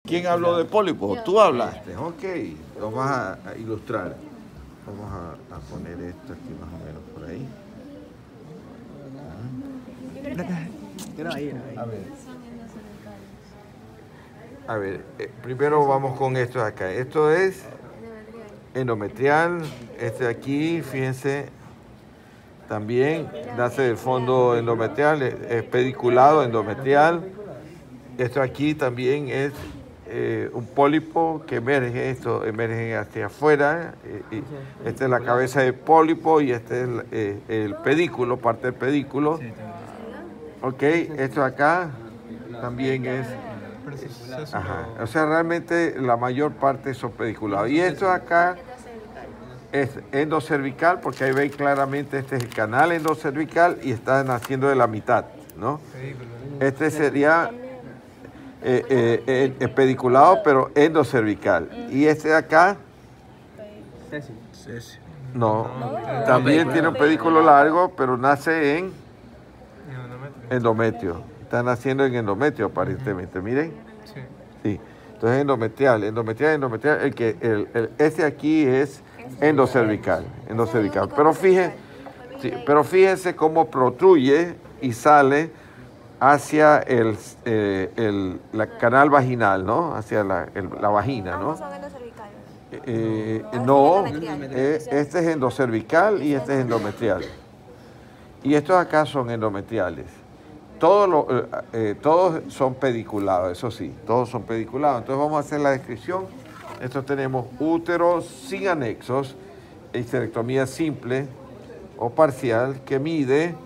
¿Quién habló de pólipo? Tú hablaste, ok, lo vas a ilustrar. Vamos a poner esto aquí más o menos por ahí. A ver, primero vamos con esto de acá. Esto es endometrial. Este de aquí, fíjense, también nace del fondo endometrial, es pediculado endometrial. Esto aquí también es un pólipo que emerge, esto emerge hacia afuera. Esta es la cabeza del pólipo y este es el pedículo, parte del pedículo. Ok, esto de acá también es... Ajá, o sea, realmente la mayor parte son pediculados. Y esto de acá es endocervical, porque ahí veis claramente este es el canal endocervical y está naciendo de la mitad, ¿no? Este sería pediculado, pero endocervical. Y este de acá, no, también tiene un pedículo largo, pero nace en endometrio. Está naciendo en endometrio, aparentemente. Miren. Sí. Entonces, endometrial. Este aquí es endocervical. Pero fíjense cómo protruye y sale hacia el canal vaginal, ¿no? Hacia la vagina, ¿no? No, este es endocervical y este es endometrial. Y estos acá son endometriales. Todos son pediculados, eso sí, todos son pediculados. Entonces vamos a hacer la descripción. Estos tenemos útero sin anexos, histerectomía simple o parcial, que mide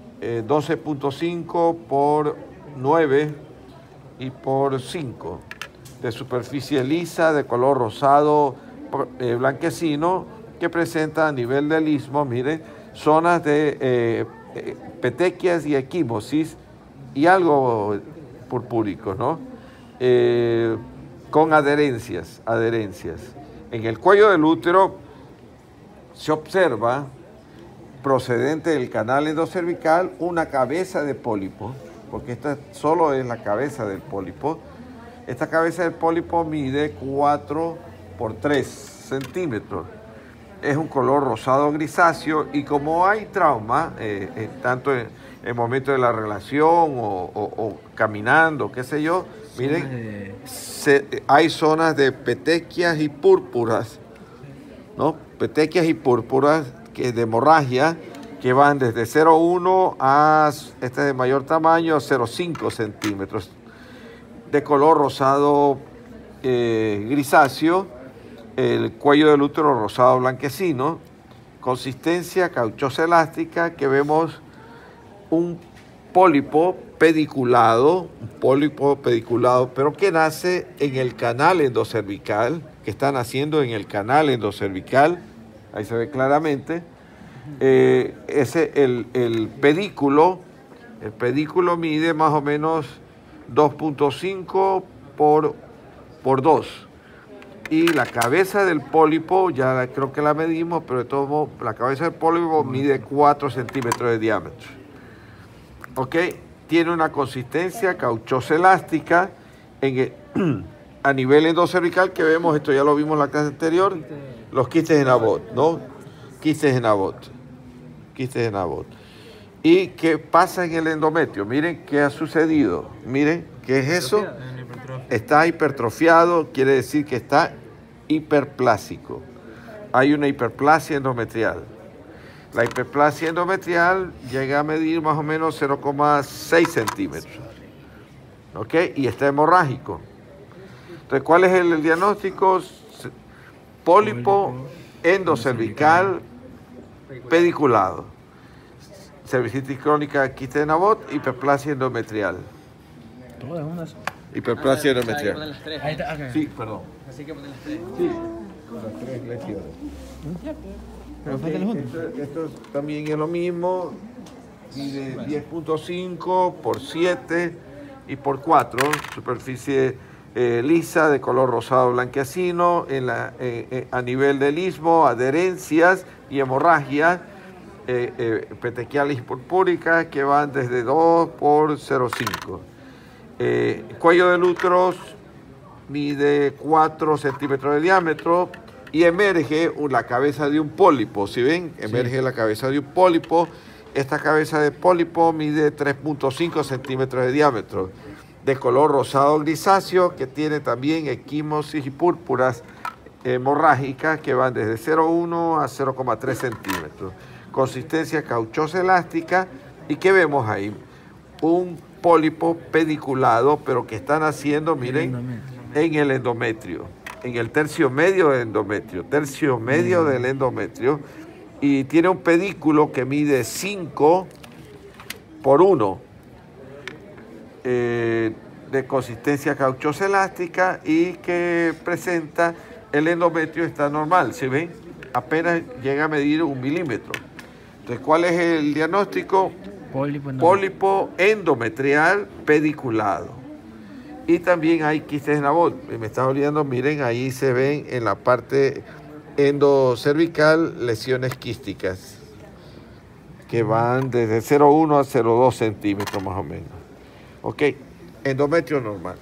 12.5 por 9 y por 5, de superficie lisa, de color rosado blanquecino, que presenta a nivel del istmo, miren, zonas de petequias y equimosis y algo purpúrico, ¿no? Con adherencias. En el cuello del útero se observa, procedente del canal endocervical, una cabeza de pólipo, porque esta solo es la cabeza del pólipo. Esta cabeza del pólipo mide 4 por 3 centímetros. Es un color rosado grisáceo y como hay trauma, tanto en el momento de la relación o caminando, qué sé yo, miren, hay zonas de petequias y púrpuras, ¿no? Petequias y púrpuras de hemorragia que van desde 0,1 a, este de mayor tamaño, 0,5 centímetros, de color rosado grisáceo. El cuello del útero rosado blanquecino, consistencia cauchosa elástica, que vemos un pólipo pediculado, pero que nace en el canal endocervical, que está naciendo en el canal endocervical, ahí se ve claramente. El pedículo mide más o menos 2.5 por 2. Y la cabeza del pólipo, ya creo que la medimos, pero de todos modos, la cabeza del pólipo mide 4 centímetros de diámetro. ¿Ok? Tiene una consistencia cauchosa elástica a nivel endocervical, que vemos, esto ya lo vimos en la clase anterior, los quistes en Abbott, ¿no? Quistes en Abbott. ¿Y qué pasa en el endometrio? Miren qué ha sucedido. Miren, ¿qué es eso? Está hipertrofiado, quiere decir que está hiperplásico. Hay una hiperplasia endometrial. La hiperplasia endometrial llega a medir más o menos 0,6 centímetros. ¿Ok? Y está hemorrágico. Entonces, ¿cuál es el diagnóstico? Pólipo endocervical pediculado. Cervicitis crónica, quiste de Abbott, hiperplasia endometrial. Todo es una. Hiperplasia endometrial. Ahí está, okay. Sí, perdón. Así que ponen las 3. Sí, las 3 lesiones. Pero falta el junto. Esto también es lo mismo, mide 10.5 por 7 y por 4, superficie lisa de color rosado blanquecino, a nivel del istmo, adherencias y hemorragias petequiales purpúricas que van desde 2 por 0,5. Cuello del útero mide 4 centímetros de diámetro y emerge la cabeza de un pólipo. ¿Sí ven? Emerge la cabeza de un pólipo. Esta cabeza de pólipo mide 3.5 centímetros de diámetro, de color rosado grisáceo, que tiene también equimosis y púrpuras hemorrágicas que van desde 0,1 a 0,3 centímetros. Consistencia cauchosa elástica. ¿Y qué vemos ahí? Un pólipo pediculado, pero que están haciendo, miren, en el endometrio, en el tercio medio del endometrio, del endometrio, y tiene un pedículo que mide 5 por 1, de consistencia cauchosa elástica y que presenta el endometrio está normal, ¿se ven? Apenas llega a medir 1 milímetro. Entonces, ¿cuál es el diagnóstico? Pólipo endometrial pediculado. Y también hay quistes en Abbott. Me está olvidando, miren, ahí se ven en la parte endocervical lesiones quísticas que van desde 0,1 a 0,2 centímetros más o menos. Ok, endometrio normal.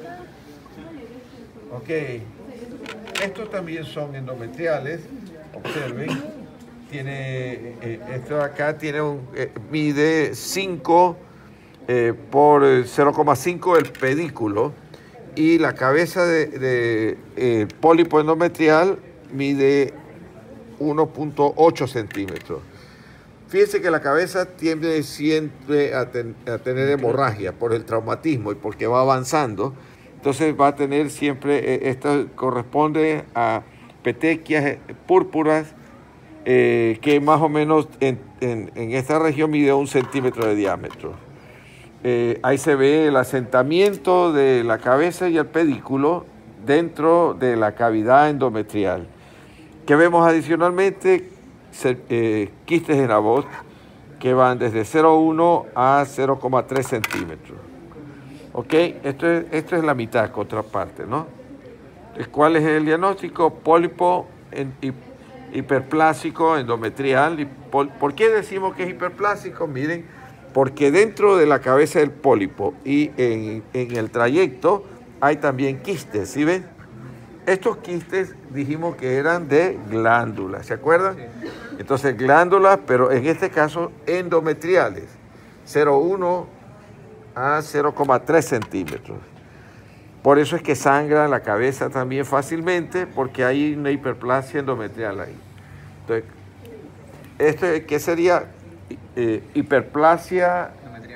Ok, estos también son endometriales, observen. Tiene, esto de acá tiene mide 5 por 0,5 el pedículo, y la cabeza de pólipo endometrial mide 1.8 centímetros. Fíjense que la cabeza tiende siempre a tener hemorragia por el traumatismo y porque va avanzando. Entonces va a tener siempre, esto corresponde a petequias púrpuras, que más o menos en esta región mide 1 centímetro de diámetro. Ahí se ve el asentamiento de la cabeza y el pedículo dentro de la cavidad endometrial. ¿Qué vemos adicionalmente? Quistes en Abbott que van desde 0,1 a 0,3 centímetros. ¿Ok? Esto es la mitad, contraparte, ¿no? ¿Cuál es el diagnóstico? Pólipo hiperplásico endometrial. ¿Y por qué decimos que es hiperplásico? Miren, porque dentro de la cabeza del pólipo y en el trayecto hay también quistes, ¿sí ven? Estos quistes dijimos que eran de glándulas, ¿se acuerdan? Sí. Entonces glándulas, pero en este caso endometriales, 0,1 a 0,3 centímetros. Por eso es que sangra la cabeza también fácilmente, porque hay una hiperplasia endometrial ahí. Entonces, ¿qué sería? Hiperplasia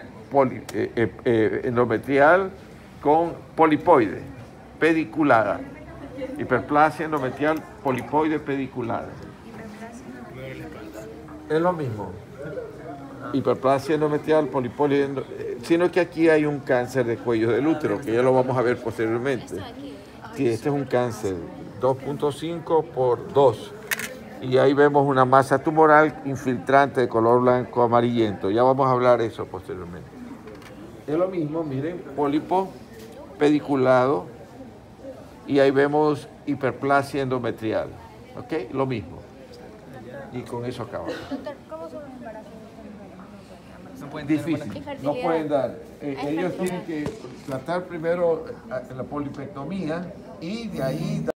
endometrial con polipoide, pediculada. Hiperplasia endometrial polipoide pediculada. Es lo mismo. Hiperplasia endometrial polipoide, sino que aquí hay un cáncer de cuello del útero, que ya lo vamos a ver posteriormente. Sí, este es un cáncer, 2.5 por 2. Y ahí vemos una masa tumoral infiltrante de color blanco amarillento. Ya vamos a hablar de eso posteriormente. Es lo mismo, miren, pólipo pediculado, y ahí vemos hiperplasia endometrial. ¿Ok? Lo mismo. Y con eso acabamos. Doctor, ¿cómo son los embarazos? Difícil, no pueden dar. Ellos tienen que tratar primero la polipectomía y de ahí